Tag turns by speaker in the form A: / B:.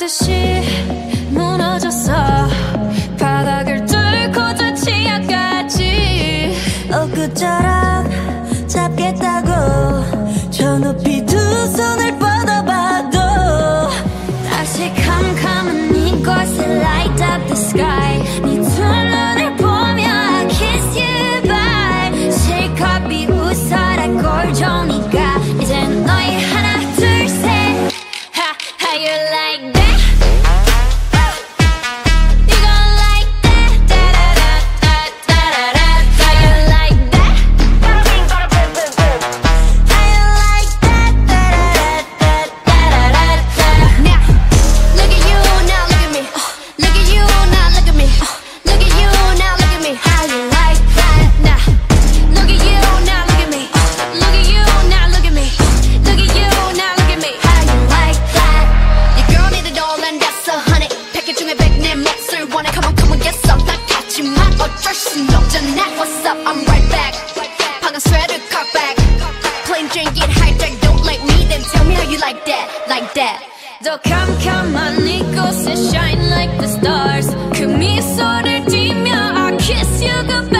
A: 깨지듯이 무너졌어. 바닥을 뚫고 저 지하까지
B: 엊그처럼 잡겠다고 저 높이 두 손을 뻗어봐도
A: 다시 캄캄한 이곳에 light up the sky. 네 두 눈을 보며 I kiss you bye. 실컷 비웃어라 꼴좋으니까 이젠 너희 하나 둘 셋. How you like that? You gon' like that? Da-da-da-da-da-da-da. How you like that? How you like that? Da-da-da-da-da-da-da. Now, look at you, now look at me. Look at you, now look at me. Look at you, now look at me. How you like that? Now, look at you, now look at me. Look at you, now look at me. Look at you, now look at me. How you like that? Your girl need it all and that's 100. 100개 중에 100 내 몫을 원해. Come on, come on, get some. 난 같지만 어쩔 순 없잖아. What's up? I'm right back. 방금 sweater cock back. Plain Jane get hijacked. Don't like me, then tell me how you like that. Like that. 더 캄캄한 이곳에 shine like the stars. 그 미소를 띠며 I kiss you goodbye.